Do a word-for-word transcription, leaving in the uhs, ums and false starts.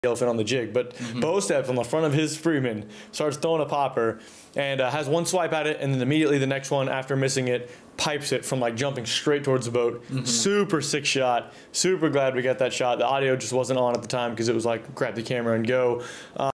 yellowfin on the jig, but mm-hmm. Bo steps on the front of his Freeman, starts throwing a popper, and uh, has one swipe at it, and then immediately the next one, after missing it, pipes it from like jumping straight towards the boat. Mm-hmm. Super sick shot. Super glad we got that shot. The audio just wasn't on at the time because it was like grab the camera and go. Um,